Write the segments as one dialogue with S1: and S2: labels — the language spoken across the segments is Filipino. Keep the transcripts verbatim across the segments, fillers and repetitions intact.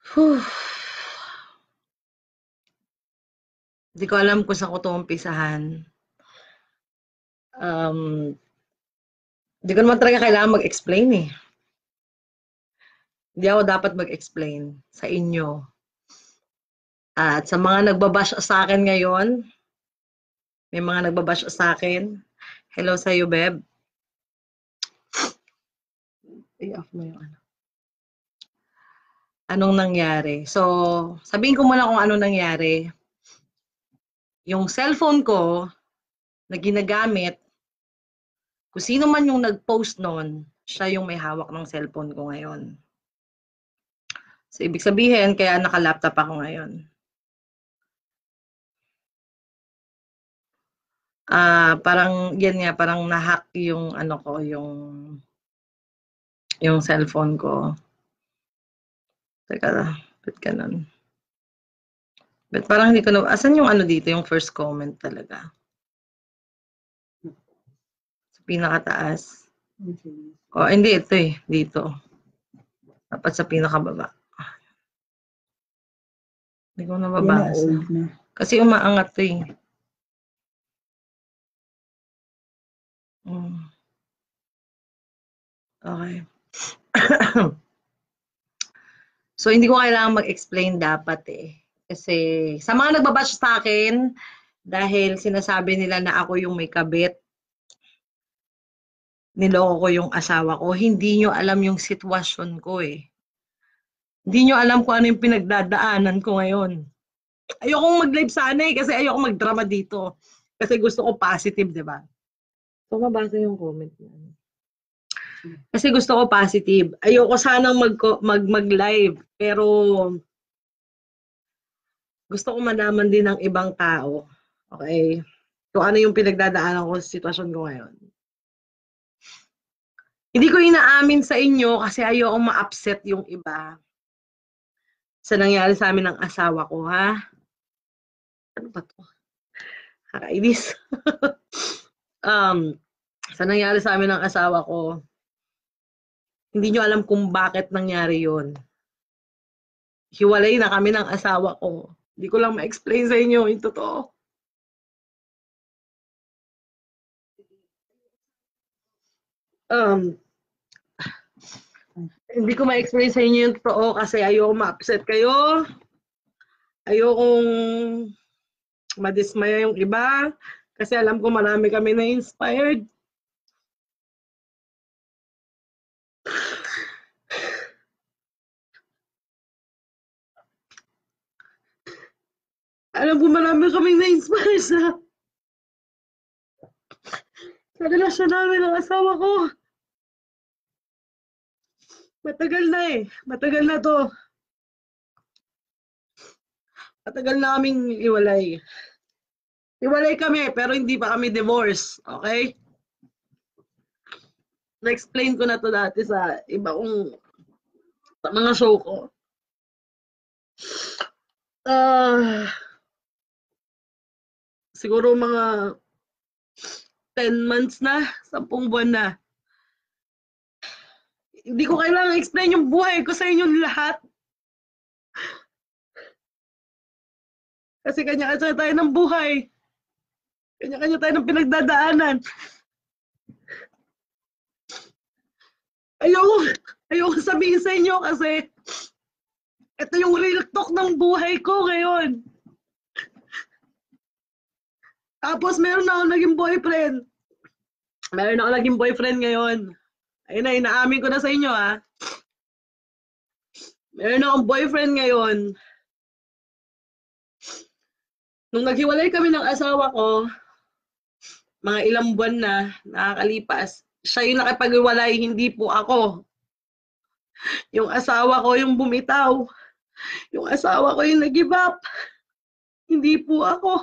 S1: Whew. Hindi ko alam kung saan ko 'to umpisahan. Um, Hindi ko naman talaga kailangan mag-explain, eh. Hindi ako dapat mag-explain sa inyo. At sa mga nagba-bash sa akin ngayon, may mga nagba-bash sa akin. Hello sa'yo, Beb. I-off mo yung ano. Anong nangyari? So, sabihin ko muna kung anong nangyari. Yung cellphone ko na ginagamit, kung sino man yung nag-post nun, siya yung may hawak ng cellphone ko ngayon. So, ibig sabihin, kaya naka-laptop ako ngayon. Ah, parang yan nga, parang na-hack yung ano ko, yung yung cellphone ko. Teka lang, ba't ganun? But parang hindi ko na, asan yung ano dito, yung first comment talaga? Sa pinakataas. O, oh, hindi, ito eh, dito. Dapat sa pinakababa. Hindi ko nababasa. Na. Kasi umaangat to eh. Hmm. Okay. So, hindi ko kailangan mag-explain dapat eh. Kasi sa mga nagbabash sa akin, dahil sinasabi nila na ako yung may kabit, niloko ko yung asawa ko, hindi nyo alam yung sitwasyon ko eh. Hindi nyo alam kung ano yung pinagdadaanan ko ngayon. Ayokong mag-live sana eh, kasi ayoko mag-drama dito. Kasi gusto ko positive, di ba? So, mabasa yung comment niya. Kasi gusto ko positive. Ayoko sanang mag, mag, mag-live, pero gusto ko malaman din ng ibang tao. Okay? Kung ano yung pinagdadaanan ko sa sitwasyon ko ngayon. Hindi ko inaamin sa inyo kasi ayoko ma-upset yung iba sa nangyari sa amin ng asawa ko, ha? Ano ba to? Nakainis. um, sa nangyari sa amin ng asawa ko, hindi nyo alam kung bakit nangyari yon. Hiwalay na kami ng asawa ko. Hindi ko lang ma-explain sa inyo yung totoo. Um, hindi ko ma-explain sa inyo yung totoo kasi ayoko ma-upset kayo. Ayokong madismaya yung iba kasi alam ko marami kami na-inspired. Alam ko marami kaming na-inspire sa sa relasyon namin ng asawa ko. Matagal na eh. Matagal na to. Matagal na kaming iwalay. Iwalay kami pero hindi pa kami divorce. Okay? Na-explain ko na to dati sa iba kong sa mga show ko. Uh, siguro mga ten months na, sampung buwan na. Hindi ko kailangan explain yung buhay ko sa inyong lahat. Kasi kanya-kanya tayo ng buhay. Kanya-kanya tayo ng pinagdadaanan. Ayoko, ayoko sabihin sa inyo kasi ito yung real talk ng buhay ko ngayon. Tapos meron na ako naging boyfriend. Meron ako naging boyfriend ngayon. Ayun na, inaamin ko na sa inyo ha. Meron akong boyfriend ngayon. Nung naghiwalay kami ng asawa ko, mga ilang buwan na nakakalipas, siya yung nakipag-iwalay, hindi po ako. Yung asawa ko yung bumitaw. Yung asawa ko yung nag-give up. Hindi po ako.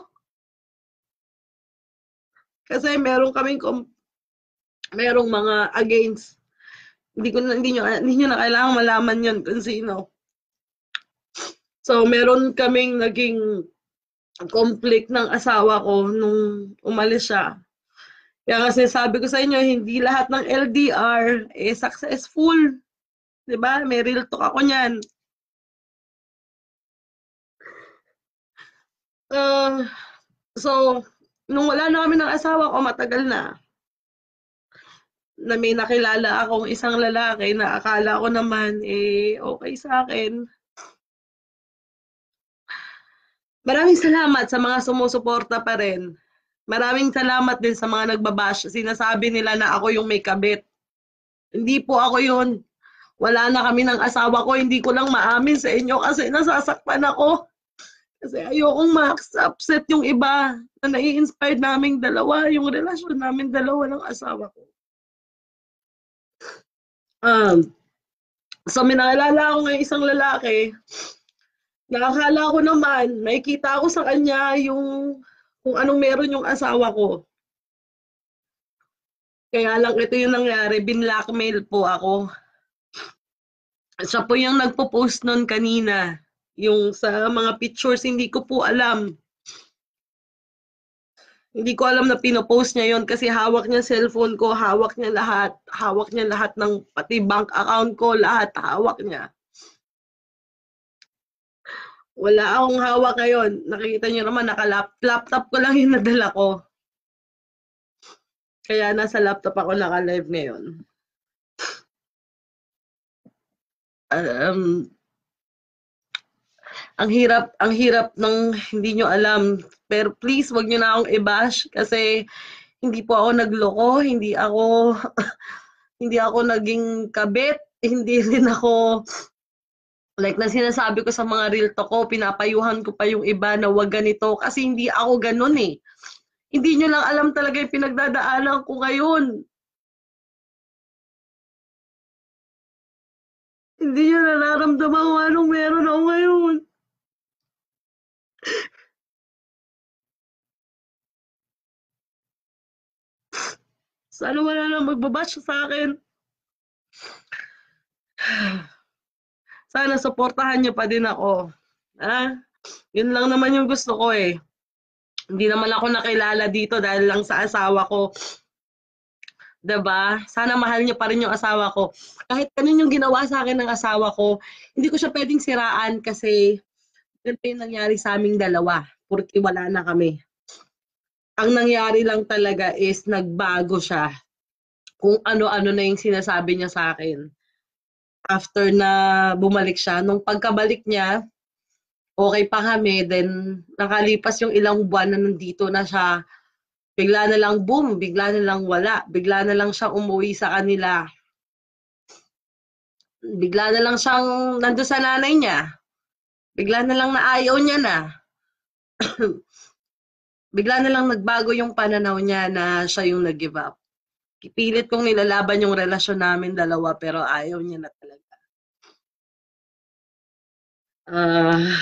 S1: Kasi meron kaming merong mga against. Hindi ko na, hindi nyo, hindi nyo na kailangang malaman yon kung sino. So, meron kaming naging conflict ng asawa ko nung umalis siya. Kaya kasi sabi ko sa inyo, hindi lahat ng L D R eh successful. Diba? May real talk ako niyan. Uh, so, nung wala na kami ng asawa ko, matagal na, na may nakilala akong isang lalaki na akala ko naman, eh, okay sa akin. Maraming salamat sa mga sumusuporta pa rin. Maraming salamat din sa mga nagbabash. Sinasabi nila na ako yung may kabit. Hindi po ako yun. Wala na kami ng asawa ko. Hindi ko lang maamin sa inyo kasi nasasaktan ako. Kasi ayokong ma-upset yung iba na nai-inspired naming dalawa, yung relasyon namin dalawa ng asawa ko. Um, so may nakilala ako ng isang lalaki, nakakala ko naman, makikita ko sa kanya yung kung anong meron yung asawa ko. Kaya lang ito yung nangyari, binlackmail po ako. Siya po yung nagpo-post nun kanina, yung sa mga pictures, hindi ko po alam. Hindi ko alam na pinopost niya yon kasi hawak niya cellphone ko, hawak niya lahat, hawak niya lahat ng pati bank account ko, lahat hawak niya. Wala akong hawak ngayon. Nakikita niyo naman, naka-laptop ko lang yung nadala ko. Kaya nasa laptop ako naka-live ngayon. Um, ang hirap, ang hirap ng hindi nyo alam. Pero please, wag nyo na akong i-bash kasi hindi po ako nagloko, hindi ako hindi ako naging kabit, hindi rin ako like na sinasabi ko sa mga real talk ko, pinapayuhan ko pa yung iba na wag ganito kasi hindi ako ganun eh. Hindi nyo lang alam talaga yung pinagdadaanan ko ngayon. Hindi nyo nararamdaman kung anong meron ako ngayon. Sana wala nang magbabash sa akin. Sana suportahan nyo pa din ako. Ah, yun lang naman yung gusto ko eh. Hindi naman ako nakilala dito dahil lang sa asawa ko. Diba? Sana mahal niyo pa rin yung asawa ko. Kahit ganun yung ginawa sa akin ng asawa ko, hindi ko siya pwedeng siraan kasi ganito yung nangyari sa aming dalawa. Porque wala na kami. Ang nangyari lang talaga is nagbago siya. Kung ano-ano na yung sinasabi niya sa akin. After na bumalik siya, nung pagkabalik niya, okay pa kami, then nakalipas yung ilang buwan na nandito na siya, bigla na lang boom, bigla na lang wala, bigla na lang siya umuwi sa kanila. Bigla na lang siyang nandun sa nanay niya. Bigla na lang na ayaw niya na. Bigla na lang nagbago yung pananaw niya na siya yung nag-give up. Pilit kong nilalaban yung relasyon namin dalawa pero ayaw niya na talaga. Ah... Uh,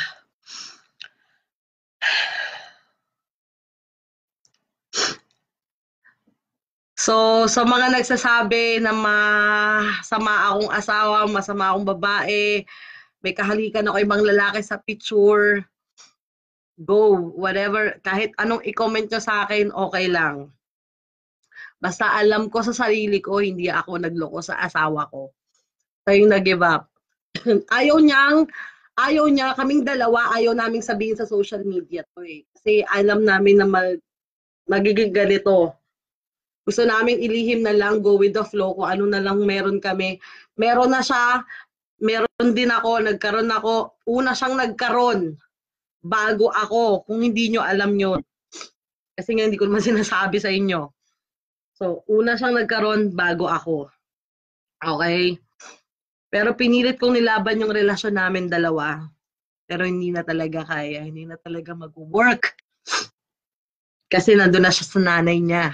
S1: So, sa mga nagsasabi na masama akong asawa, masama akong babae, may kahalikan ako ibang lalaki sa picture, go, whatever, kahit anong i-comment nyo sa akin, okay lang. Basta alam ko sa sarili ko, hindi ako nagloko sa asawa ko. Siya yung nag-give up. Ayaw niyang, ayaw niya, kaming dalawa, ayaw naming sabihin sa social media to eh. Kasi alam namin na mag, magiging ganito. Gusto naming ilihim na lang, go with the flow, kung ano na lang meron kami. Meron na siya, meron din ako, nagkaroon ako, una siyang nagkaroon, bago ako, kung hindi nyo alam nyo. Kasi nga hindi ko naman sinasabi sa inyo. So, una siyang nagkaroon, bago ako. Okay? Pero pinilit kong nilaban yung relasyon namin dalawa. Pero hindi na talaga kaya, hindi na talaga mag-work. Kasi nandun na siya sa nanay niya.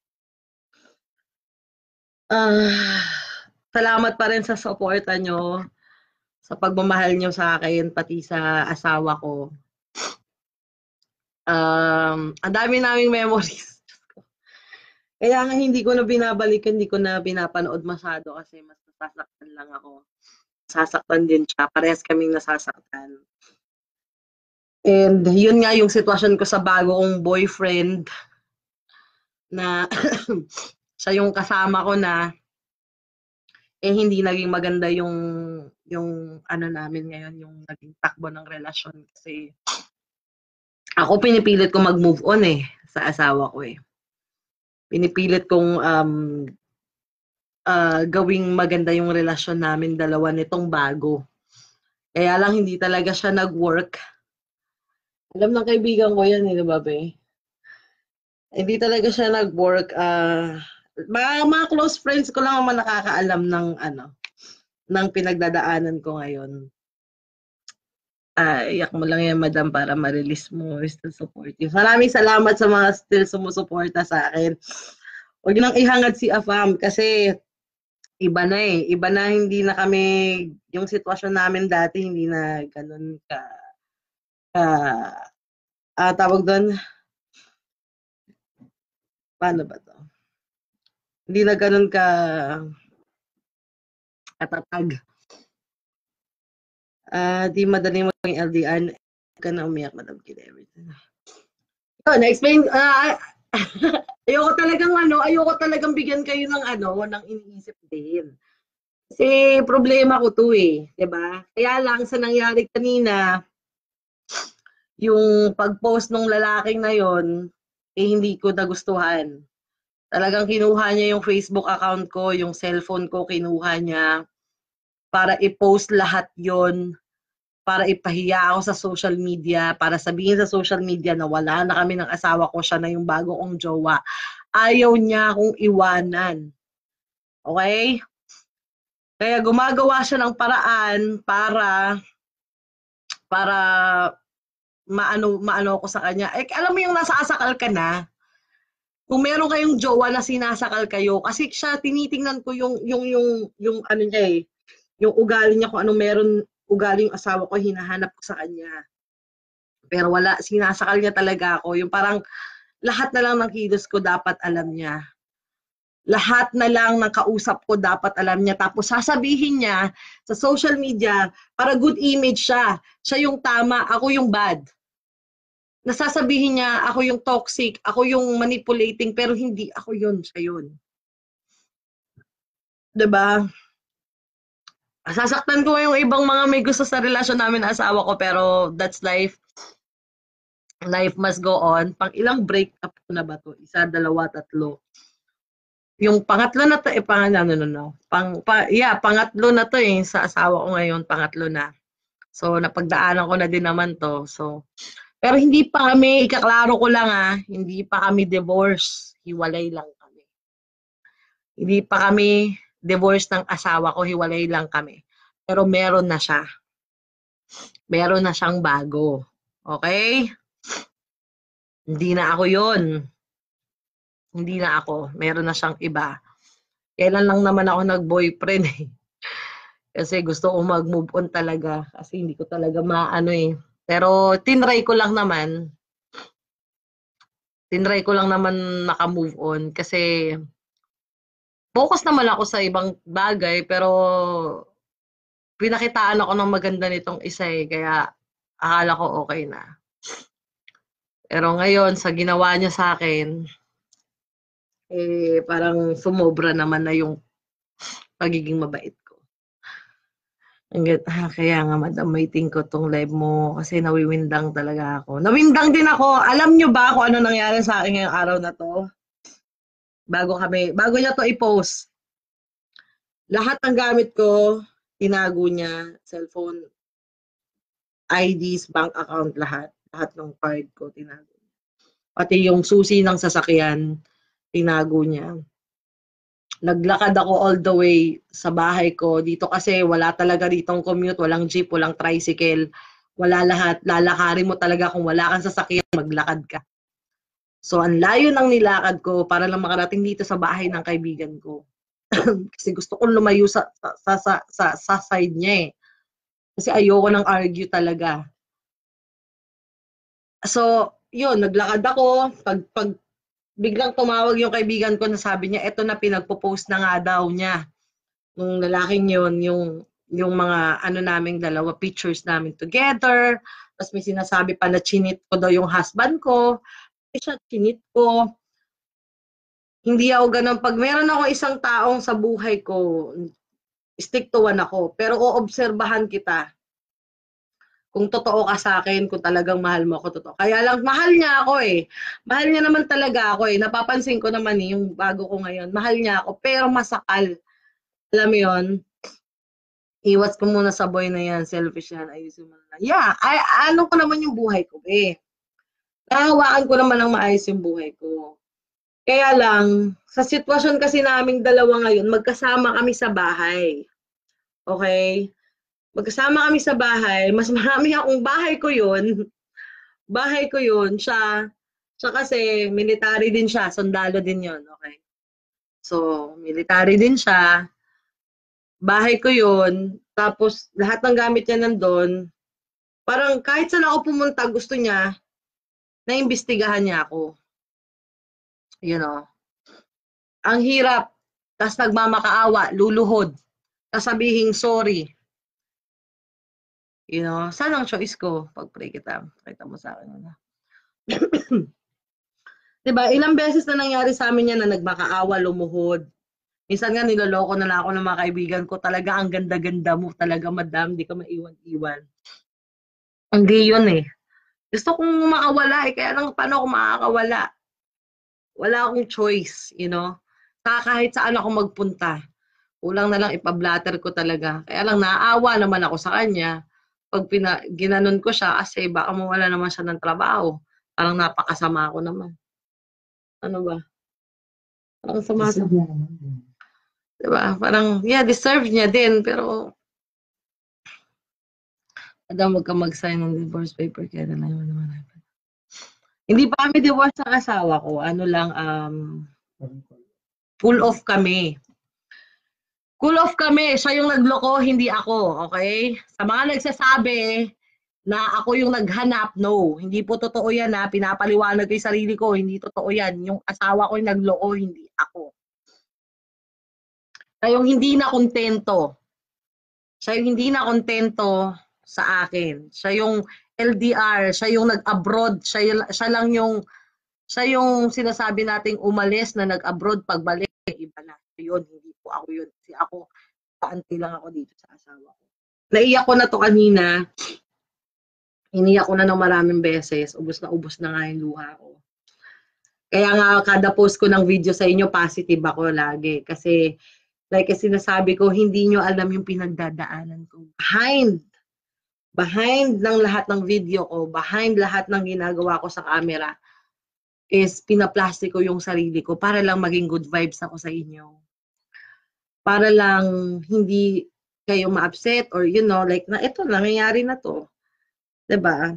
S1: Uh, salamat pa rin sa suporta nyo, sa pagmamahal nyo sa akin, pati sa asawa ko. Um, ang dami naming memories. Kaya nga hindi ko na binabalik, hindi ko na pinapanood masyado kasi mas nasasaktan lang ako. Nasasaktan din siya, parehas kaming nasasaktan. And yun nga yung sitwasyon ko sa bago kong boyfriend na siya yung kasama ko na eh hindi naging maganda yung yung ano namin ngayon, yung naging takbo ng relasyon kasi ako pinipilit ko mag-move on eh, sa asawa ko eh. Pinipilit kong um, uh, gawing maganda yung relasyon namin dalawa nitong bago. Kaya lang hindi talaga siya nag-work. Alam ng kaibigan ko yan eh, di ba be? Hindi talaga siya nag-work. Uh, mga, mga close friends ko lang ang nakakaalam ng ano, ng pinagdadaanan ko ngayon. Ah, iyak mo lang yan, madam, para ma-release mo. Still supportive. Maraming salamat sa mga still sumusuporta sa akin. Huwag nang ihangad si Afam kasi iba na eh. Iba na, hindi na kami, yung sitwasyon namin dati, hindi na ganun ka, ka ah, tawag doon, paano ba to? Hindi na ganun ka katatag. Ah, di madali mo yung L D R ka na umiyak, Madam Kid everything. So, na-explain, uh, ayoko talagang ano, ayoko talagang bigyan kayo ng ano, ng iniisip din. Kasi problema ko to eh, 'di ba? Kaya lang sa nangyari kanina, yung pag-post ng lalaking na yon, eh hindi ko nagustuhan. Talagang kinuha niya yung Facebook account ko, yung cellphone ko kinuha niya para i-post lahat yon, para ipahiya ako sa social media, para sabihin sa social media na wala na kami ng asawa ko, siya na yung bago kong jowa. Ayaw niya akong iwanan. Okay? Kaya gumagawa siya ng paraan para para maano maano ako sa kanya. Eh, alam mo yung nasa asakal ka na, kung meron kayong jowa na sinasakal kayo, kasi siya tinitingnan ko yung yung yung yung ano niya eh, yung ugali niya kung ano meron ugali yung asawa ko hinahanap ko sa kanya. Pero wala, sinasakal niya talaga ako. Yung parang lahat na lang ng kilos ko dapat alam niya. Lahat na lang ng kausap ko dapat alam niya. Tapos sasabihin niya sa social media para good image siya. Siya yung tama, ako yung bad. Nasasabihin niya ako yung toxic, ako yung manipulating, pero hindi ako yun, siya yun. Diba? Sasaktan ko yung ibang mga may gusto sa relasyon namin na asawa ko, pero that's life. Life must go on. Pang ilang breakup ko na ba to? Isa, dalawa, tatlo. Yung pangatlo na to, eh, pang, no, no, no. Pang, pa, yeah, pangatlo na to eh, sa asawa ko ngayon, pangatlo na. So, napagdaanan ko na din naman to. So, pero hindi pa kami, ikaklaro ko lang ah, hindi pa kami divorce. Hiwalay lang kami. Hindi pa kami divorce ng asawa ko, hiwalay lang kami. Pero meron na siya. Meron na siyang bago. Okay? Hindi na ako yun. Hindi na ako. Meron na siyang iba. Kailan lang naman ako nag-boyfriend eh. Kasi gusto ko mag-move on talaga. Kasi hindi ko talaga maano eh. Pero tinry ko lang naman. Tinry ko lang naman naka-move on. Kasi focus naman ako sa ibang bagay. Pero pinakitaan ako ng maganda nitong isa eh. Kaya akala ko okay na. Pero ngayon, sa ginawa niya sa akin, eh parang sumobra naman na yung pagiging mabait ko. Hanggat, ah, kaya nga madam, waiting ko tong live mo kasi nawiwindang talaga ako. Nawindang din ako. Alam nyo ba kung ano nangyari sa akin ngayong araw na to? Bago kami, bago niya to i-post. Lahat ng gamit ko, tinago niya, cellphone, I Ds, bank account, lahat. Lahat ng card ko, tinago niya. Pati yung susi ng sasakyan, tinago niya. Naglakad ako all the way sa bahay ko. Dito kasi wala talaga ditong commute, walang jeep, walang tricycle, wala lahat. Lalakarin mo talaga kung wala kang sasakyan, maglakad ka. So, ang layo ng nilakad ko para lang makarating dito sa bahay ng kaibigan ko. Kasi gusto kong lumayo sa, sa, sa, sa, sa side niya eh. Kasi ayoko ng argue talaga. So, yun, naglakad ako. Pag, pag biglang tumawag yung kaibigan ko na sabi niya, eto na pinagpo-post na nga daw niya. Nung lalaking yun, yung, yung mga ano naming dalawa, pictures namin together. Tapos may sinasabi pa na chinit ko daw yung husband ko. Eh siya, chinit ko. Hindi ako ganun. Pag meron ako isang taong sa buhay ko, stick to one ako. Pero oobserbahan kita. Kung totoo ka sa akin, kung talagang mahal mo ako, totoo. Kaya lang, mahal niya ako eh. Mahal niya naman talaga ako eh. Napapansin ko naman eh, yung bago ko ngayon. Mahal niya ako, pero masakal. Alam mo yun? Iwas ko muna sa boy na yan. Selfish yan. Ayusin mo na. Yeah, ay, ano ko naman yung buhay ko eh. Nahawaan ko naman ng maayos yung buhay ko. Kaya lang, sa sitwasyon kasi naming dalawa ngayon, magkasama kami sa bahay. Okay? Magkasama kami sa bahay, mas marami akong bahay ko yun. Bahay ko yun, siya, siya kasi military din siya, sundalo din yun, okay? So, military din siya, bahay ko yun, tapos lahat ng gamit niya nandun, parang kahit saan ako pumunta, gusto niya, naimbestigahan niya ako. You know? Ang hirap, tas nagmamakaawa, luluhod, tas sabihing sorry. You know, saan ang choice ko? Pag-pray kita, kita mo sa akin. Ano? Diba, ilang beses na nangyari sa amin yan na nagmakaawa, lumuhod. Minsan nga niloloko na lang ako ng mga kaibigan ko. Talaga ang ganda-ganda mo. Talaga madam, di ka maiwan-iwan. Hindi yun eh. Gusto kong makawala eh. Kaya lang paano ako makakawala? Wala akong choice, you know. Saka kahit saan ako magpunta. Kulang na lang ipablatter ko talaga. Kaya lang naaawa naman ako sa kanya. Pag pina, ginanon ko siya kasi baka mawala naman siya ng trabaho. Parang napakasama ako naman. Ano ba? Parang sumasama. Diba? Parang, yeah, deserve niya din. Pero, Adam, huwag ka mag-sign ng divorce paper. Kaya na lang naman. Hindi pa kami divorce ng asawa ko. Ano lang, um, full off kami. Cool off kami. Siya yung nagloko, hindi ako. Okay? Sa mga nagsasabi na ako yung naghanap, no. Hindi po totoo yan ha. Pinapaliwanag ko yung sarili ko. Hindi totoo yan. Yung asawa ko yung nagloko, hindi ako. Siya yung hindi na kontento. Siya yung hindi na kontento sa akin. Siya yung L D R. Siya yung nag-abroad. Siya, siya lang yung siya yung sinasabi nating umalis na nag-abroad, pagbalik, iba na. Yun, hindi po ako yun. Kasi ako, kaanti lang ako dito sa asawa ko. Naiyak ko na to kanina. Iniyak ko na ng maraming beses. Ubus na ubus na nga yung luha ko. Kaya nga, kada post ko ng video sa inyo, positive ako lagi. Kasi, like kasi sinasabi ko, hindi nyo alam yung pinagdadaanan ko. Behind, behind ng lahat ng video ko, behind lahat ng ginagawa ko sa camera, is pinaplastic ko yung sarili ko para lang maging good vibes ako sa inyo. Para lang hindi kayo ma-upset or you know, like, na ito, nangyayari na to. Diba?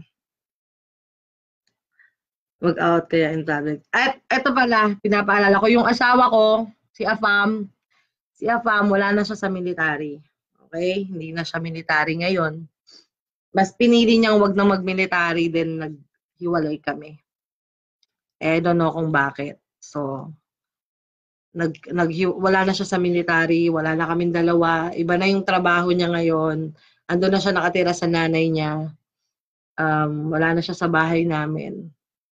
S1: Mag-out kaya in public. At ito pala, pinapaalala ko, yung asawa ko, si Afam, si Afam, wala na siya sa military. Okay? Hindi na siya military ngayon. Mas pinili niyang wag na mag-military din naghiwalay kami. Eh, I don't know kung bakit. So, nag, nag, wala na siya sa military, wala na kaming dalawa. Iba na yung trabaho niya ngayon. Ando na siya nakatira sa nanay niya. Um, wala na siya sa bahay namin.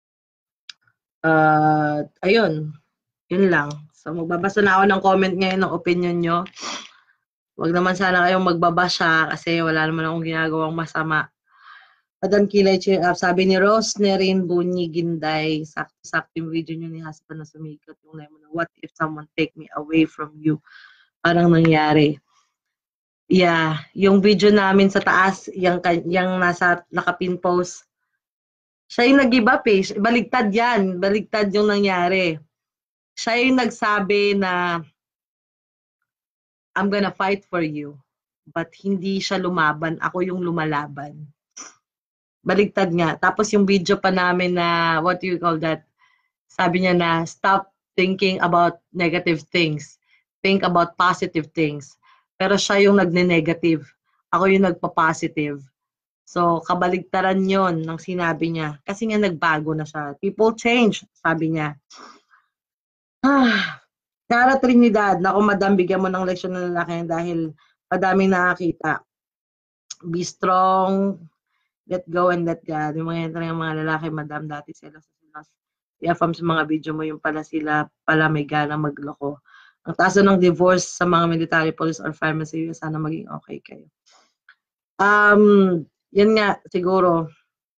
S1: Uh, ayun. Yun lang. So, magbabasa na ako ng comment ngayon ng opinion nyo. Wag naman sana kayong magbabasa kasi wala naman akong ginagawang masama. Madam Kilay, cheer up. Sabi ni Rosemary Bunyi Ginday, sakto-sakto yung video nyo ni husband na sumikat yung lemon. What if someone take me away from you? Parang nangyari. Yeah, yung video namin sa taas, yung, yung nasa nakapin post, siya yung nag-give up eh. Baligtad yan. Baligtad yung nangyari. Siya yung nagsabi na I'm gonna fight for you. But hindi siya lumaban. Ako yung lumalaban. Baligtad nga. Tapos yung video pa namin na, what do you call that? Sabi niya na, stop thinking about negative things. Think about positive things. Pero siya yung nagne-negative. Ako yung nagpa-positive. So, kabaligtaran yon ng sinabi niya. Kasi nga nagbago na siya. People change, sabi niya. Ah, Cara Trinidad, naku madam, bigyan mo ng leksyon ng lalaki dahil madaming nakakita. Be strong, let go and let God. Yung mga yan yung mga lalaki, madam, dati sila sa sila. I-affirm sa mga video mo, yung pala sila, pala may gana magloko. Ang taas ng divorce sa mga military police or firemen sa U S, sana maging okay kayo. Um, Yan nga, siguro,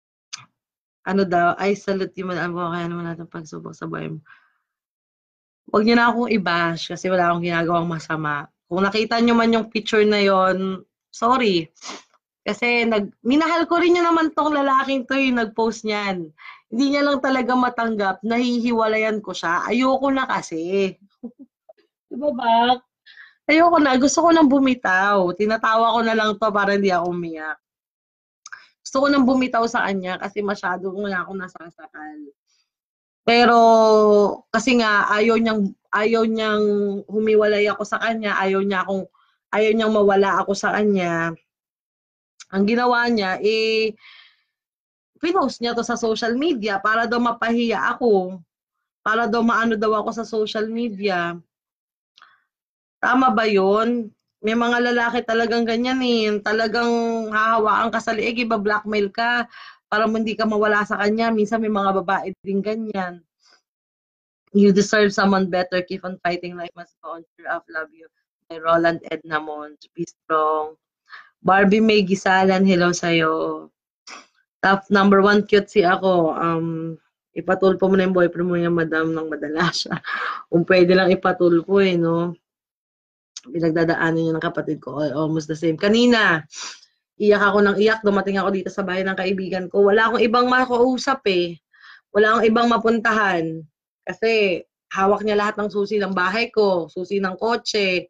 S1: ano daw, I salute you, man, kaya naman natin pagsubok sa buhay mo. Huwag niyo na akong i-bash kasi wala akong ginagawang masama. Kung nakita niyo man yung picture na yon, sorry. Kasi nag, minahal ko rin yun naman tong lalaking to yung nag-post niyan. Hindi niya lang talaga matanggap, nahihiwalayan ko siya. Ayoko na kasi. Diba ba? Ayoko na, gusto ko nang bumitaw. Tinatawa ko na lang to para hindi ako umiyak. Gusto ko nang bumitaw sa kanya kasi masyado na ako nasasakal. Pero kasi nga ayaw niyang ayaw niyang humiwalay ako sa kanya, ayaw niya akong ayaw niyang mawala ako sa kanya. Ang ginawa niya eh pinost niya to sa social media para daw mapahiya ako. Para daw maano daw ako sa social media. Tama ba 'yun? May mga lalaki talagang ganyan eh, talagang hahawaan ka sa liig, iba-blackmail ka para hindi ka mawala sa kanya. Minsan may mga babae din ganyan. You deserve someone better. Keep on fighting. Life must go on. True of love you. By Roland Edna Mons. Be strong. Barbie May Gisalan. Hello sa'yo. Top number one cute si ako. Um, ipatulpo mo na yung boyfriend mo yung madam ng madala siya. Kung pwede lang ipatulpo eh, no? Pinagdadaanan niya ng kapatid ko. Almost the same. Kanina, iyak ako ng iyak. Dumating ako dito sa bahay ng kaibigan ko. Wala akong ibang makausap eh. Wala akong ibang mapuntahan. Kasi hawak niya lahat ng susi ng bahay ko, susi ng kotse,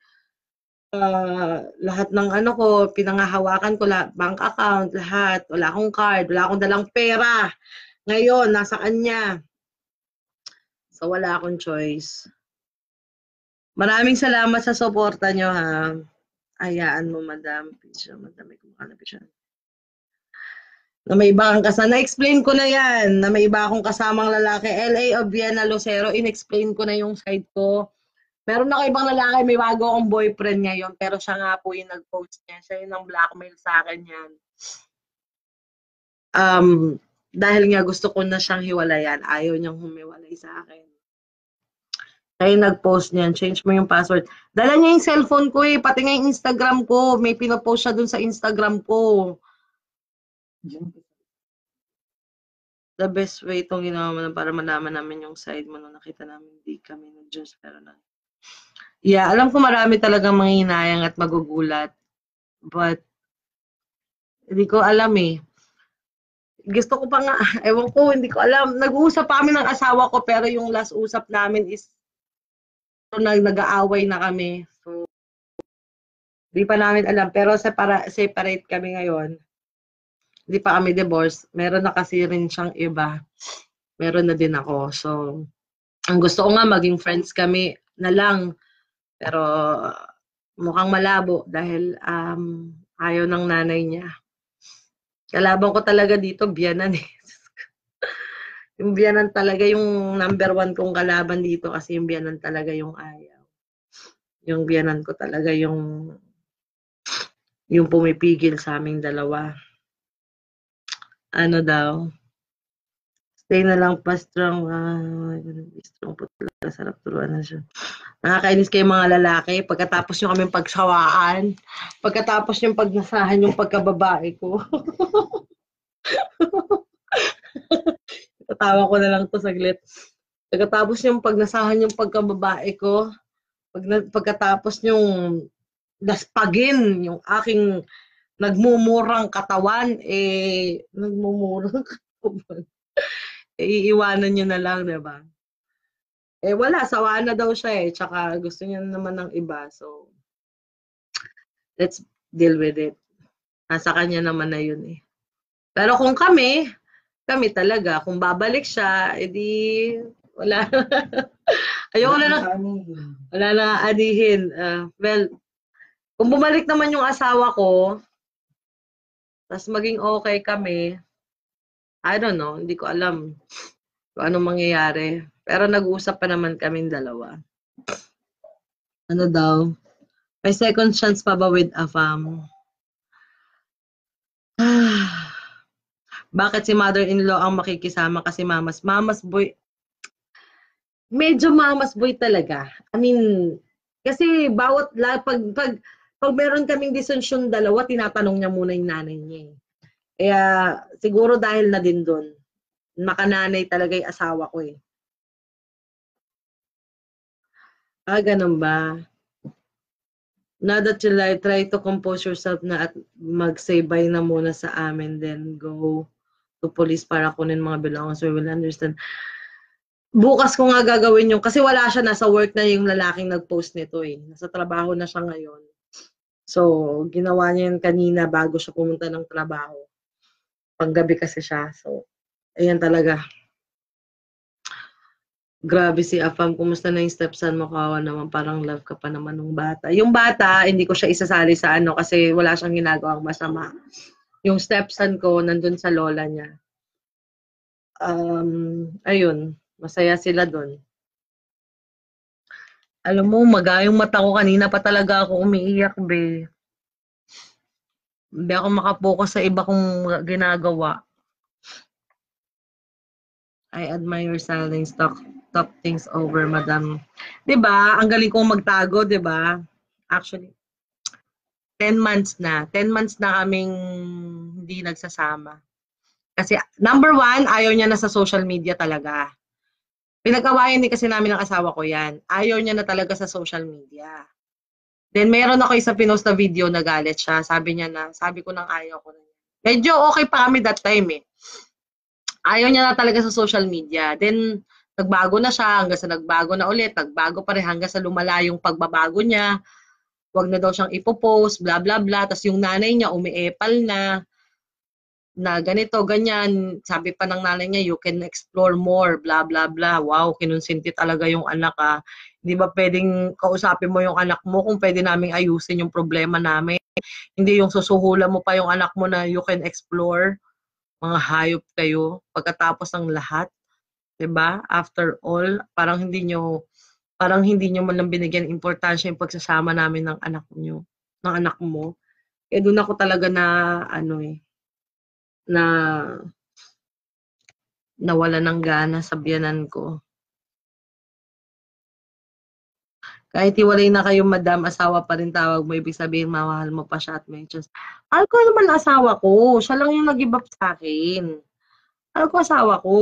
S1: uh, lahat ng ano ko, pinangahawakan ko, lahat, bank account, lahat. Wala akong card, wala akong dalang pera. Ngayon, nasa kanya. So, wala akong choice. Maraming salamat sa suporta nyo, ha. Hayaan mo, madam. Madam, may kumakalapit siya. Na may iba kang kasama. Na-explain ko na yan, na may iba akong kasamang lalaki. L A o Vienna, Lucero, in-explain ko na yung side ko. Meron ako ibang lalaki, may bago akong boyfriend ngayon, pero siya nga po yung nag-post niya. Siya yung nang-blackmail sa akin yan. Um, dahil nga gusto ko na siyang hiwalayan, ayaw niyang humiwalay sa akin. Kaya nag-post niyan, change mo yung password. Dala niya yung cellphone ko eh, pati nga yung Instagram ko. May pinopost siya dun sa Instagram ko. The best way itong ginawa mo para malaman namin yung side mo nung nakita namin hindi kami nag-Diyos. Pero na. Yeah, alam ko marami talagang manghihinayang at magugulat. But, hindi ko alam eh. Gusto ko pa nga, ewan ko, hindi ko alam. Nag-uusap pa kami ng asawa ko, pero yung last usap namin is so, nag-aaway na kami. So, hindi pa namin alam. Pero separa, separate kami ngayon. Hindi pa kami divorce. Meron na kasi rin siyang iba. Meron na din ako. So, ang gusto ko nga maging friends kami na lang. Pero mukhang malabo dahil um, ayaw ng nanay niya. Kalaban ko talaga dito, biyanan eh. Yung biyanan talaga yung number one kong kalaban dito kasi yung biyanan talaga yung ayaw. Yung biyanan ko talaga yung yung pumipigil sa aming dalawa. Ano daw? Stay na lang pa strong. Uh, strong po talaga. Sarap turuan na siya. Nakakainis kayo mga lalaki. Pagkatapos nyo kaming pagsawaan. Pagkatapos nyo pagnasahan yung pagkababae ko. Tatawa ko na lang to saglit. Pagkatapos yung pagnasahan yung pagkababae ko, pag, pagkatapos yung daspagin yung aking nagmumurang katawan, eh, nagmumurang katawan, eh, iiwanan nyo na lang, diba? Eh, wala, sawa na daw siya eh, tsaka gusto niya naman ng iba, so, let's deal with it. Nasa kanya naman na yun eh. Pero kung kami, kami talaga, kung babalik siya, edi wala. Ayoko na lang. Wala na anihin. Uh, well, kung bumalik naman yung asawa ko, tapos maging okay kami, I don't know, hindi ko alam kung anong mangyayari. Pero nag-uusap pa naman kaming dalawa. Ano daw? May second chance pa ba with Afam? Ah. Bakit si mother-in-law ang makikisama kasi mamas? Mamas boy. Medyo mamas boy talaga. I mean, kasi bawat, pag, pag, pag meron kaming desisyon dalawa, tinatanong niya muna yung nanay niya. Kaya siguro dahil na din dun, makananay talaga yung asawa ko eh. Ah, ganun ba? Now that you like, try to compose yourself na at mag-say bye na muna sa amin, then go to police para kunin mga belongings. We will understand. Bukas ko nga gagawin yung, kasi wala siya, nasa work na yung lalaking nag-post nito eh. Nasa trabaho na siya ngayon. So, ginawa niya yun kanina bago siya pumunta ng trabaho. Panggabi kasi siya. So, ayan talaga. Grabe si Afam, kumusta na yung stepson mo? Kawawa naman, parang love ka pa naman ng bata. Yung bata, hindi ko siya isasali sa ano kasi wala siyang ginagawang masama. Yung stepson ko, nandun sa lola niya. Um, ayun, masaya sila dun. Alam mo, magayong mata ko kanina pa talaga ako umiiyak, be. Hindi ako makapokus sa iba kong ginagawa. I admire your silence, talk, talk things over, madam. Diba? Ang galing kong magtago, diba? Actually, ten months na. ten months na kaming hindi nagsasama. Kasi, number one, ayaw niya na sa social media talaga. Pinag-awayan din kasi namin ng asawa ko yan. Ayaw niya na talaga sa social media. Then, meron ako isang pinost na video na galit siya. Sabi niya na, sabi ko nang ayaw ko na. Medyo okay pa kami that time eh. Ayaw niya na talaga sa social media. Then, nagbago na siya, hanggang sa nagbago na ulit, nagbago pa rin hanggang sa lumala yung pagbabago niya. Huwag na daw siyang ipopost, bla bla bla. Tapos yung nanay niya umiepal na, na ganito, ganyan. Sabi pa ng nanay niya, you can explore more, bla bla bla. Wow, kinonsinti talaga yung anak ah. Hindi ba pwedeng kausapin mo yung anak mo kung pwede naming ayusin yung problema namin? Hindi yung susuhulan mo pa yung anak mo na you can explore. Mga hayop kayo pagkatapos ng lahat, 'di ba? After all, parang hindi niyo parang hindi niyo man lang binigyan importansya yung pagsasama namin ng anak niyo, ng anak mo. Eh doon ako talaga na ano eh, na nawala ng gana sa biyenan ko. Kahit hiwalay na kayo, madam, asawa pa rin tawag mo, ibig sabihin mamahal mo pa siya at may chance. Mahal ko naman asawa ko, siya lang yung nag-give up sa akin. Mahal ko asawa ko.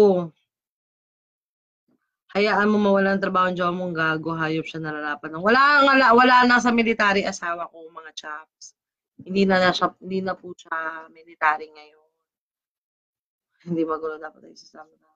S1: Hayaan mo mawalan ng trabaho ang jowa mong gago, hayop siya nararapat ng. Wala, wala, wala na sa military asawa ko, mga chaps. Hindi na, na siya, hindi na po siya military ngayon. Hindi magulo dapat ay sasama na.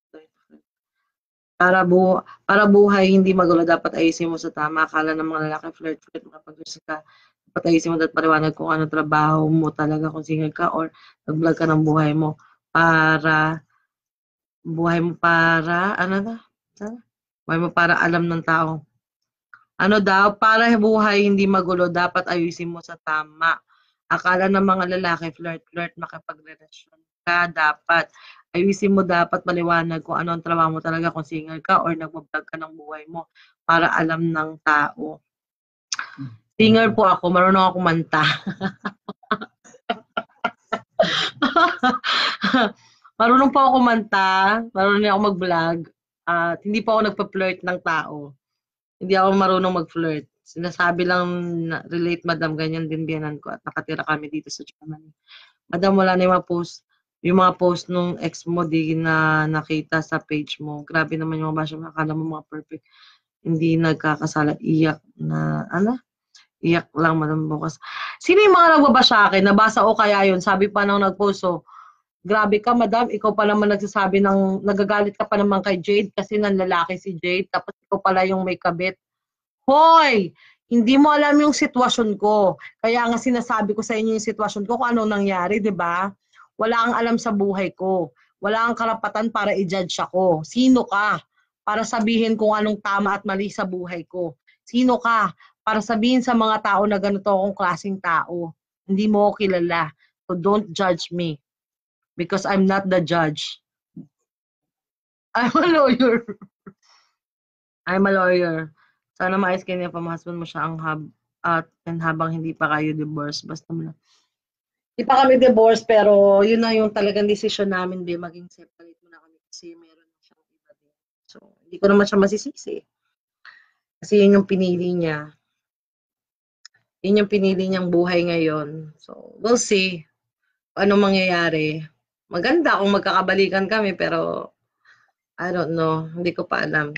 S1: Para, bu para buhay, hindi magulo dapat ayusin mo sa tama. Akala ng mga lalaki, flirt, flirt, makapag-gusto ka. Dapat ayusin mo at paliwanag kung ano trabaho mo talaga, kung single ka or nag-vlog ka ng buhay mo. Para, buhay mo para, ano na? Buhay mo para alam ng tao. Ano daw, para buhay hindi magulo, dapat ayusin mo sa tama. Akala ng mga lalaki, flirt-flirt, makipagrelasyon ka, dapat. Ayusin mo dapat maliwanag kung ano ang trabaho mo talaga, kung single ka or nagbablog ka ng buhay mo para alam ng tao. Singer po ako, marunong ako kumanta. Marunong po ako kumanta, marunong ako mag-vlog, at hindi po ako nagpa-flirt ng tao. Hindi ako marunong mag-flirt. Sinasabi lang na relate, madam, ganyan din biyanan ko at nakatira kami dito sa Germany. Madam, wala na yung mga post, yung mga post nung ex mo di na nakita sa page mo. Grabe naman yung mga basya, akala mo mga perfect. Hindi nagkakasala, iyak na, ano? Iyak lang, madam, bukas. Sino yung mga nagbaba sa akin? Nabasa ko kaya yun. Sabi pa nang nag-post, so, grabe ka, madam. Ikaw pa naman nagsasabi ng, nagagalit ka pa naman kay Jade kasi nanlalaki si Jade. Tapos ikaw pala yung may kabit. Hoy! Hindi mo alam yung sitwasyon ko. Kaya nga sinasabi ko sa inyo yung sitwasyon ko kung anong nangyari, di ba? Wala kang alam sa buhay ko. Wala kang karapatan para i-judge ako. Sino ka? Para sabihin kung anong tama at mali sa buhay ko. Sino ka? Para sabihin sa mga tao na ganito akong klaseng tao. Hindi mo ako kilala. So don't judge me. Because I'm not the judge. I'm a lawyer. I'm a lawyer. Sana maayos kayo niya pa husband mo siya ang hab at and habang hindi pa kayo divorce. Basta mo lang. Hindi pa kami divorce pero yun na yung talagang desisyon namin, be, maging separate muna kami kasi meron na siyang iba din. So, hindi ko naman siya masisisi. Kasi yun yung pinili niya. Yun yung pinili niyang buhay ngayon. So, we'll see. ano mangyayari. Maganda kung magkakabalikan kami pero I don't know, hindi ko pa alam.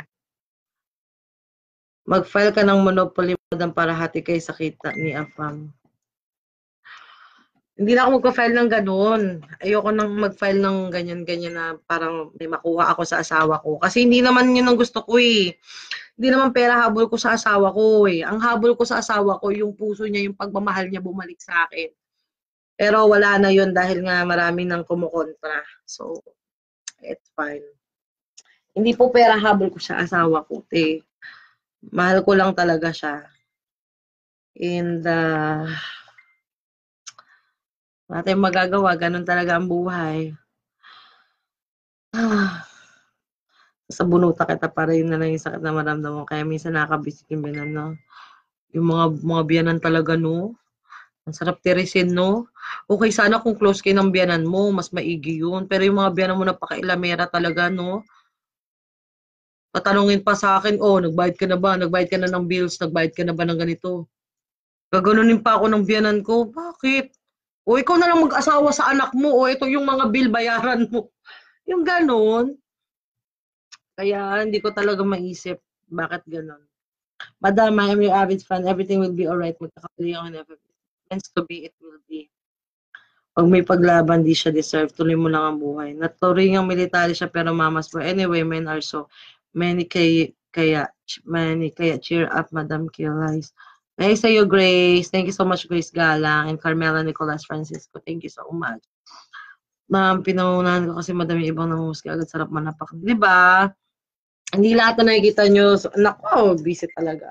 S1: Mag-file ka ng monopoly madam para hati kayo sa kita ni Afam. Hindi na ako magpa-file ng gano'n. Ayoko nang mag-file ng ganyan-ganyan na parang may makuha ako sa asawa ko. Kasi hindi naman yun ang gusto ko eh. Hindi naman pera habol ko sa asawa ko eh. Ang habol ko sa asawa ko, yung puso niya, yung pagmamahal niya bumalik sa akin. Pero wala na yun dahil nga marami nang kumukontra. So, it's fine. Hindi po pera habol ko sa asawa ko. Eh. Mahal ko lang talaga siya. And, uh, wala tayong magagawa. Ganun talaga ang buhay. Ah, sa bunuta kita para yun na lang yung sakit na maramdaman mo. Kaya minsan nakakabisit yung biyanan, no? Yung mga, mga biyanan talaga, no? Ang sarap tirisin, no? Okay, sana kung close kayo ng biyanan mo, mas maigi yun. Pero yung mga biyanan mo napaka-ilamera talaga, no? Tatanungin pa sa akin, oh, nagbayad ka na ba? Nagbayad ka na ng bills? Nagbayad ka na ba ng ganito? Gaganunin pa ako ng biyanan ko. Bakit? O ikaw na lang mag-asawa sa anak mo. O ito yung mga bill bayaran mo. Yung ganon. Kaya hindi ko talaga maisip bakit ganon. Madam, I am your avid fan. Everything will be alright. Magkakali ako never. Meant to be, it will be. Pag may paglaban, di siya deserve. Tuloy mo lang ang buhay. Naturingang military siya pero mamas mo. Anyway, men are so many kaya, kaya, many kaya cheer up, Madam Kilais. Nice sa iyo, Grace. Thank you so much, Grace Galang and Carmela Nicolas Francisco. Thank you so much. Ma'am, pinangunahan ko kasi madami ibang nanguhusga agad sarap manapak. Di ba? Hindi lahat na nakikita nyo. So, nako, busy talaga.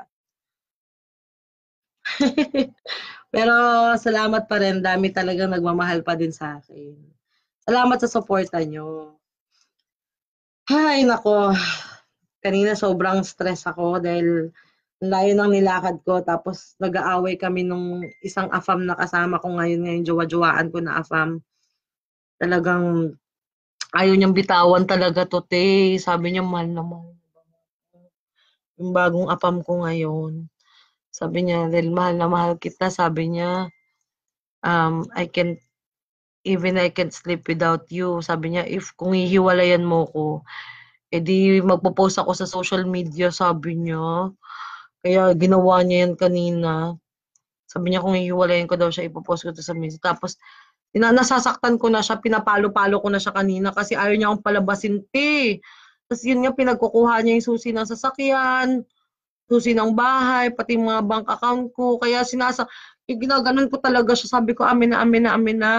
S1: Pero salamat pa rin. Dami talagang nagmamahal pa din sa akin. Salamat sa suporta nyo. Ay, nako. Kanina sobrang stress ako dahil layo ng nilakad ko. Tapos nag-aaway kami nung isang afam na kasama ko ngayon. Ngayon, jowa-jowaan ko na afam. Talagang ayaw niyang bitawan talaga to, te. Sabi niya, mahal na mahal. Yung bagong afam ko ngayon. Sabi niya, dahil mahal na mahal kita, sabi niya, um, I can, even I can't sleep without you. Sabi niya, if kung hihiwalayan mo ko, edi magpo-post ako sa social media, sabi niya. Kaya ginawa niya yan kanina. Sabi niya kung hihiwalayan ko daw siya, ipopost ko to sa media. Tapos, nasasaktan ko na siya, pinapalo-palo ko na siya kanina kasi ayaw niya akong palabasin, te. Tapos yun nga, pinagkukuha niya yung susi ng sasakyan, susi ng bahay, pati mga bank account ko. Kaya sinasa, ginaganon ko talaga siya. Sabi ko, amin na, amin na, amin na.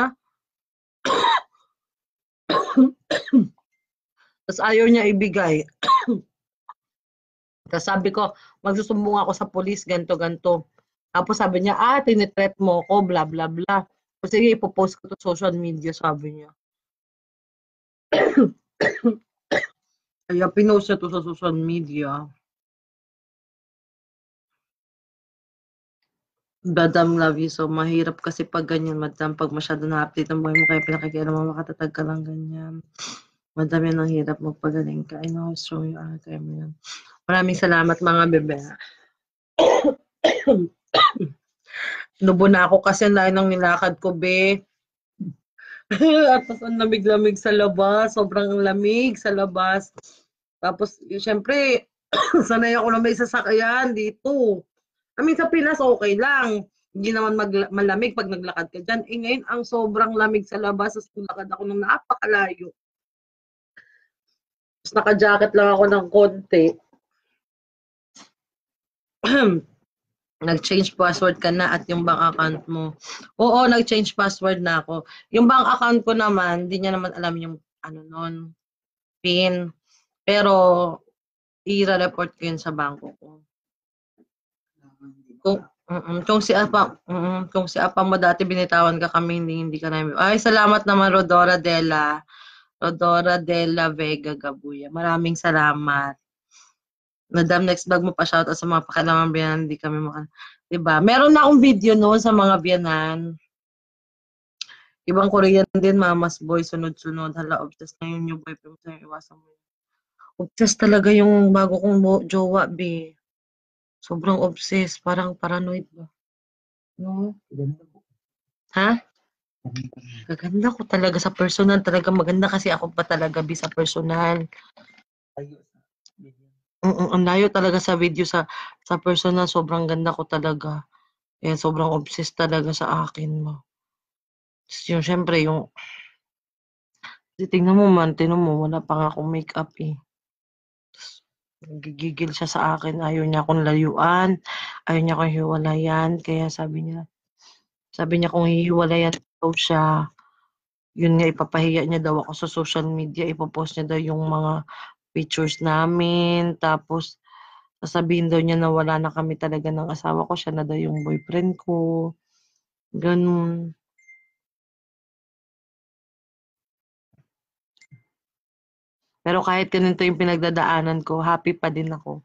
S1: Tapos ayaw niya ibigay. Tapos sabi ko, magsusumbong ako sa polis, ganto ganto. Tapos sabi niya, ah, tinitreat mo ko, bla bla bla. Tapos sige, ipopost ko to social media, sabi niya. Kaya pinost niya to sa social media. Madam, love you so. Mahirap kasi pag ganyan, madam. Pag masyado na-update ang buhay mo, kaya pinakikialam mo, makatatag ka lang ganyan. Madam, yan ang hirap magpagaling ka. I know how strong you are. Kaya mo yan. Maraming salamat, mga bebe. Nubo na ako kasi ang layo ng nilakad ko, be. At tapos ang lamig-lamig sa labas. Sobrang lamig sa labas. Tapos, syempre, sanay ako na may sasakyan dito. I mean, sa Pinas, okay lang. Hindi naman mag- malamig pag naglakad ka dyan. Eh, ngayon, ang sobrang lamig sa labas. Tapos naglakad ako ng napakalayo. Tapos naka-jacket lang ako ng konti. Nag-change password ka na at yung bank account mo. Oo, nag-change password na ako. Yung bank account ko naman, hindi niya naman alam yung ano nun, PIN. Pero, i-report ko yun sa bangko ko. Kung, mm, kung si Apa, mm, kung si Apa mo dati binitawan ka kami, hindi, hindi ka namin. Ay, salamat naman, Rodora Della. Rodora Della Vega Gabuya. Maraming salamat. Madam, next vlog mo pa shoutout sa mga pakilamang biyanan, hindi kami maka... Diba? Meron na akong video noon sa mga biyanan. Ibang Korean din, mamas boy, sunod-sunod. Hala, obsessed na yun yung boyfriend mo sa'yo, iwasan mo. Obsessed talaga yung bago kong jowa, be. Sobrang obsessed. Parang paranoid ba? No? Ha? Gaganda ko talaga sa personal, talaga maganda kasi ako pa talaga bi sa personal. Mm, ang layo talaga sa video, sa sa personal sobrang ganda ko talaga. Kaya sobrang obsessed talaga sa akin mo. Yung siyempre yung tingnan mo man, tingnan mo wala pa nga akong makeup eh. Nagigigil siya sa akin, ayaw niya akong layuan, ayaw niya akong hiwalayan, kaya sabi niya sabi niya kung hihiwalayan daw siya, yun nga ipapahiya niya daw ako sa social media, ipo-post niya daw yung mga pictures namin, tapos sasabihin daw niya na wala na kami talaga ng asawa ko, siya na daw yung boyfriend ko, gano'n. Pero kahit ganito yung pinagdadaanan ko, happy pa din ako.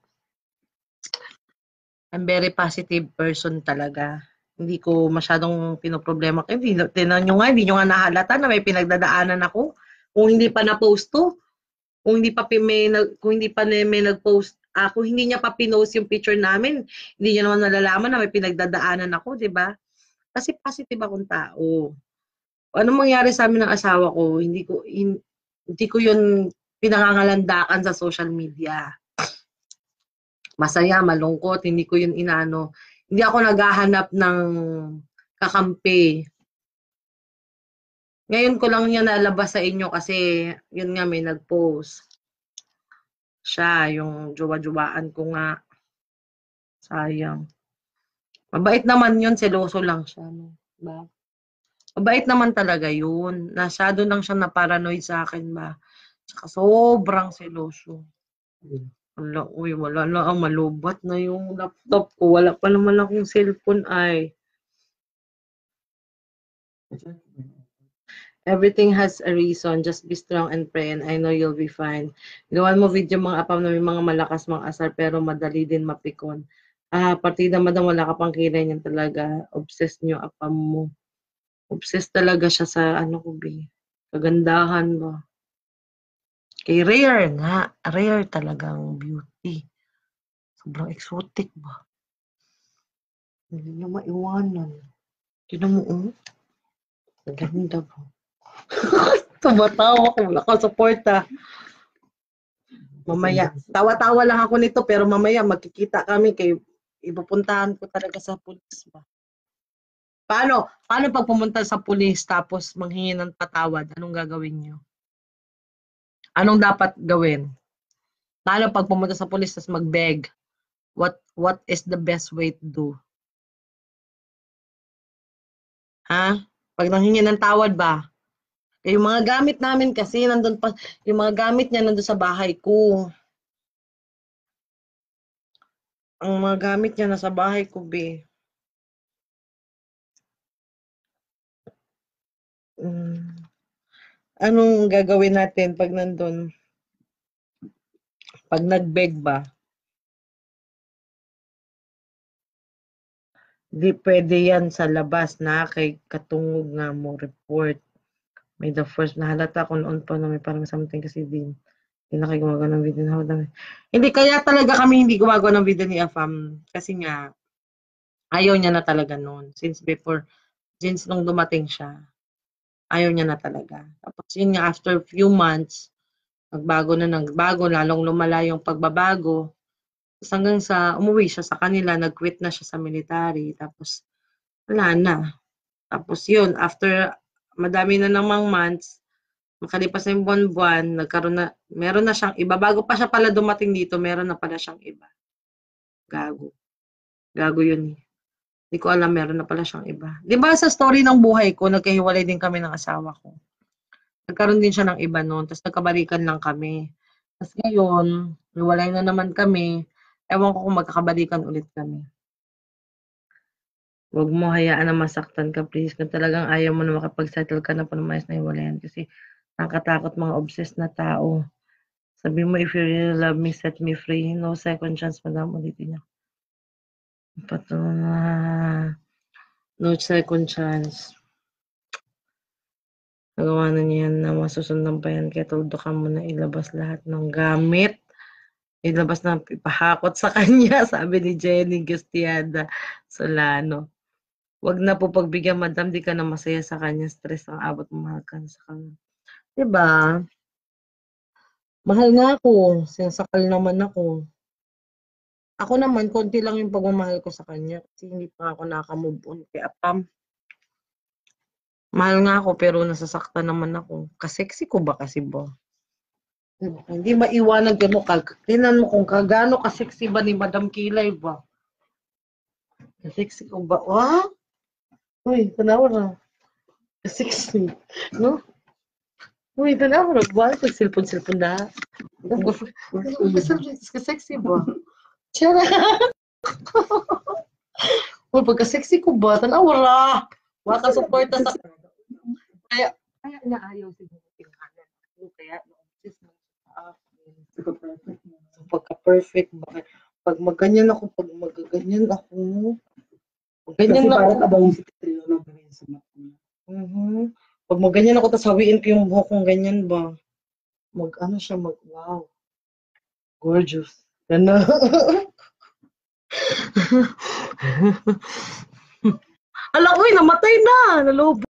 S1: I'm very positive person talaga. Hindi ko masyadong pinoproblema. Hindi, tinan nyo nga, hindi nyo nga nahalata na may pinagdadaanan ako. Kung hindi pa na-post to, kung hindi pa may, kung hindi pa may nag-post, ah, kung hindi niya pa pinost yung picture namin, hindi niya naman nalalaman na may pinagdadaanan ako, di ba? Kasi positive akong tao. Anong mangyari sa amin ng asawa ko, hindi ko, hindi ko yun pinangangalandakan sa social media. Masaya, malungkot, hindi ko yun inano. Hindi ako naghahanap ng kakampi. Ngayon ko lang niya nalabas sa inyo kasi yun nga may nag-post. Siya, yung jowa-jowaan ko nga. Sayang. Mabait naman yun, seloso lang siya. No? Ba? Mabait naman talaga yun. Nasyado lang siya na paranoid sa akin ba. Tsaka sobrang seloso. Wala, uy, wala na ang malubat na yung laptop ko. Wala pa naman akong cellphone ay. Everything has a reason. Just be strong and pray and I know you'll be fine. Gawan mo video mga apam na may mga malakas mga asar pero madali din mapikon. Ah, partida madam wala ka pang kilay niyan talaga. Obsessed nyo apam mo. Obsessed talaga siya sa ano ko bi. Kagandahan ba. Kay rare nga. Rare talagang beauty. Sobrang exotic ba. Hindi niya maiwanan. Tinan mo oh. Ganda ba. Tumatawa ko. Wala ka support ah. Mamaya, tawa-tawa lang ako nito pero mamaya magkikita kami kay ipupuntahan ko talaga sa pulis ba. Paano? Paano pag pumunta sa pulis tapos manghingi ng patawad? Anong gagawin niyo? Anong dapat gawin? Paano pag pumunta sa pulis tapos mag-beg? What what is the best way to do? Ha? Pag nanghingi ng tawad ba? Eh, yung mga gamit namin kasi nandun pa, yung mga gamit niya nandun sa bahay ko. Ang mga gamit niya nasa bahay ko, be. Hmm. Anong gagawin natin pag nandun? Pag nag-beg ba? Di pwede yan sa labas na kay katungog nga mo report. May the first nahalata ko noon pa na may parang something kasi din. Hindi na kayo gumagawa ng video na hindi kaya talaga kami hindi gumagawa ng video ni Afam kasi nga ayaw niya na talaga noon since before since nung dumating siya ayaw niya na talaga. Tapos yun nga after few months nagbago na nagbago lalong lumala yung pagbabago. Tapos hanggang sa umuwi siya sa kanila, nag-quit na siya sa military tapos wala na. Tapos yun, after madami na namang months, makalipas na yung buwan-buwan, nagkaroon na, meron na siyang iba. Bago pa siya pala dumating dito, meron na pala siyang iba. Gago. Gago yun. Hindi ko alam, meron na pala siyang iba. Di ba sa story ng buhay ko, nagkahiwalay din kami ng asawa ko. Nagkaroon din siya ng iba noon, tapos nagkabalikan lang kami. Tapos ngayon, hiwalay na naman kami. Ewan ko kung magkakabalikan ulit kami. Huwag mo hayaan na masaktan ka, please. Kung talagang ayaw mo na makapag-settle ka na panumayos na hiwalayan. Kasi nakakatakot mga obsessed na tao. Sabi mo, if you really love me, set me free. No second chance, madam. Ulitin niya. Pato na. No second chance. Nagawa na niya yan na masusundan pa yan. Kaya tuldo ka mo na ilabas lahat ng gamit. Ilabas na ipahakot sa kanya. Sabi ni Jenny Gustiada Solano. Wag na po pagbigyan, madam, di ka na masaya sa kanya, stress ang abot mo, mahal ka na sa kanya. Diba? Mahal nga ako, sinasakal naman ako. Ako naman, konti lang yung pagmamahal ko sa kanya kasi hindi pa ako naka-move on kay Apam. Mahal nga ako pero nasasaktan naman ako. Kasexy ko ba kasi ba? Diba? Hindi maiwanan din mo. Tinan mo kung kagano kasexy ba ni Madam Kilay ba? Kasexy ko ba? Wow! Uy, tanawa na. Kasexy. No? Uy, tanawa na. Ba? Silpon-silpon na. Kasexy ba? Tiyara. Uy, pagka-sexy ko ba? Tanawa na. Waka suporta sa... Kaya, kaya naayaw siguro tinghanan. Kaya, no-obsess mo sa akin. So, pagka-perfect ba? Pag maganyan ako, pag magaganyan ako, ganyan
S2: Kasi
S1: na ako.
S2: parang abang si Trio ng ganyan sa mat niya.
S1: Mhm. Pag maganyan ako, tapos hawiin ko yung buhok kong ganyan ba? Mag, ano siya, mag, wow. Gorgeous. Gana. Ala, uy, namatay na. Nalobo.